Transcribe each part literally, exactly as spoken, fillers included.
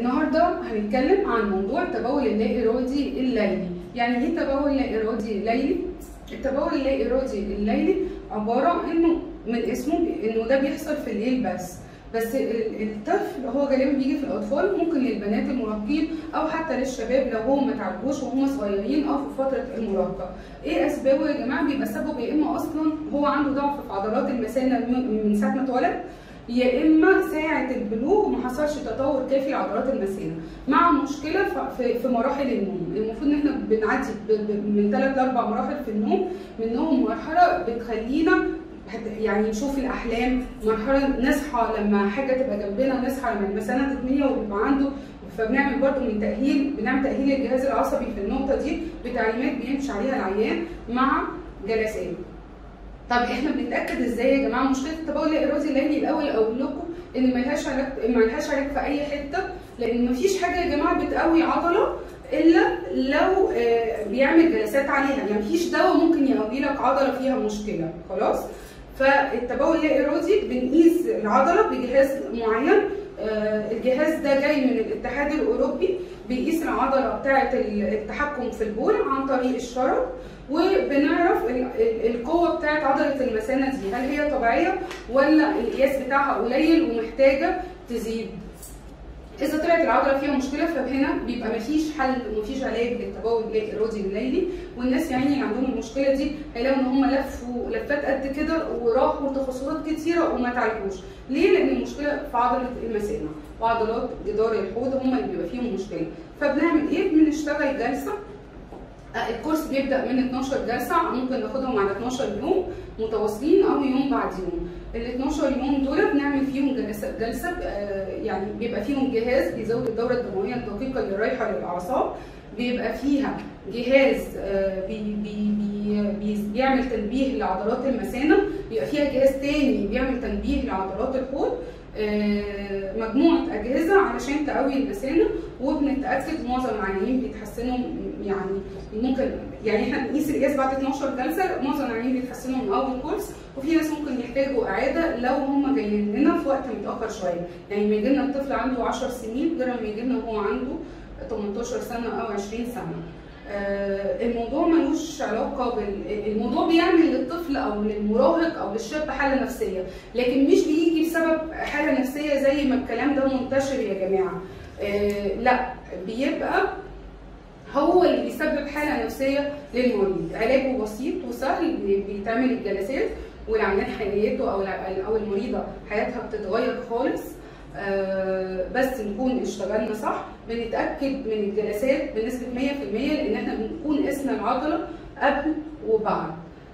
النهارده هنتكلم عن موضوع التبول اللا ارادي الليلي. يعني ايه تبول لا ارادي ليلي؟ التبول اللا ارادي الليلي عباره انه من اسمه انه ده بيحصل في الليل بس. بس الطفل هو غالبا بيجي في الاطفال، ممكن للبنات المراهقين او حتى للشباب لو هم ما تعالجوش وهم صغيرين او في فتره المراهقه. ايه اسبابه يا جماعه؟ بيبقى سببه يا اما اصلا هو عنده ضعف في عضلات المثانه من ساعه ما اتولد، يا اما ساعه البلوغ ما حصلش تطور كافي لعضلات المثانه، مع مشكله في مراحل النوم. المفروض ان احنا بنعدي من ثلاث لاربع مراحل في النوم، منهم مرحله بتخلينا يعني نشوف الاحلام، مرحله نصحى لما حاجه تبقى جنبنا، نصحى لما المثانه تتملي ويبقى عنده، فبنعمل برضو من تاهيل، بنعمل تاهيل الجهاز العصبي في النقطه دي بتعليمات بيمشي عليها العيان مع جلسات. طب احنا بنتاكد ازاي يا جماعه؟ مشكله التبول اللا ارادي الليلي الاول اقول لكم ان ملهاش علاج، ملهاش علاج في اي حته، لان مفيش حاجه يا جماعه بتقوي عضله الا لو بيعمل جلسات عليها، يعني مفيش دواء ممكن يقوي لك عضله فيها مشكله، خلاص؟ فالتبول اللا ارادي بنقيس العضله بجهاز معين، الجهاز ده جاي من الاتحاد الاوروبي، بيقيس العضله بتاعه التحكم في البول عن طريق الشرج، وبنعرف القوه بتاعه عضله المثانه دي هل هي طبيعيه ولا القياس بتاعها قليل ومحتاجه تزيد. إذا طلعت العضلة فيها مشكلة فهنا بيبقى مفيش حل ومفيش علاج للتبول اللا ارادي الليلي، والناس يعني اللي عندهم المشكلة دي هيلاقوا إن هم لفوا لفات قد كده وراحوا تخصصات كتيرة وما تعالجوش. ليه؟ لأن المشكلة في عضلة المثانة وعضلات جدار الحوض هم اللي بيبقى فيهم مشكلة. فبنعمل إيه؟ بنشتغل جلسة. الكورس بيبدأ من اتناشر جلسة، ممكن ناخدهم على اتناشر يوم متواصلين أو يوم بعد يوم. ال اتناشر يوم دول بنعمل فيهم جلسة جلسة يعني بيبقى فيهم جهاز بيزود الدورة الدموية الدقيقة اللي رايحة للأعصاب، بيبقى فيها جهاز بي بي بي بيعمل تنبيه لعضلات المثانة، بيبقى فيها جهاز تاني بيعمل تنبيه لعضلات الحوض، مجموعة أجهزة علشان تقوي المثانة. وبنتأكد معظم العيانين بيتحسنوا، يعني ممكن يعني احنا بنقيس القياس بعد اتناشر جلسة، معظم العيانين بيتحسنوا من أول كورس، وفي ناس ممكن يحتاجوا إعادة لو هم جايين لنا في وقت متأخر شوية، يعني لما يجي لنا الطفل عنده عشر سنين غير لما يجي لنا وهو عنده تمنتاشر سنة أو عشرين سنة. آه الموضوع ملوش علاقة بال الموضوع بيعمل للطفل أو للمراهق أو للشاب حالة نفسية، لكن مش بيجي بسبب حالة نفسية زي ما الكلام ده منتشر يا جماعة. آه لا، بيبقى هو اللي بيسبب حالة نفسية للمريض. علاجه بسيط وسهل، بيتعمل الجلسات والعيان حياته أو أو المريضة حياتها بتتغير خالص. آه بس نكون اشتغلنا صح، بنتاكد من الجلسات بنسبه مية في المية لان احنا بنكون قسنا العضله قبل وبعد.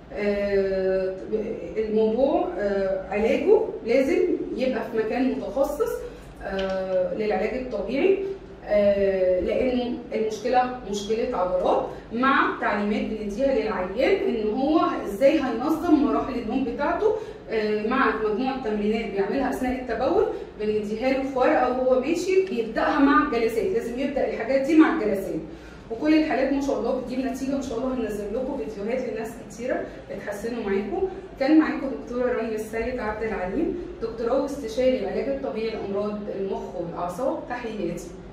آه الموضوع آه علاجه لازم يبقى في مكان متخصص آه للعلاج الطبيعي، آه لان المشكله مشكله عضلات، مع تعليمات بنديها للعيان ان هو ازاي هينظم مراحل النوم بتاعته، آه مع مجموعه تمرينات بيعملها اثناء التبول بنديها له في ورقه وهو ماشي بيبداها مع الجلسات، لازم يبدا الحاجات دي مع الجلسات. وكل الحالات ما شاء الله بتجيب نتيجه، ان شاء الله هننزل لكم فيديوهات لناس كتيره اتحسنوا معاكم. كان معاكم دكتوره رانيا السيد عبد العليم، دكتوراه واستشاري العلاج الطبيعي لامراض المخ والاعصاب. تحياتي.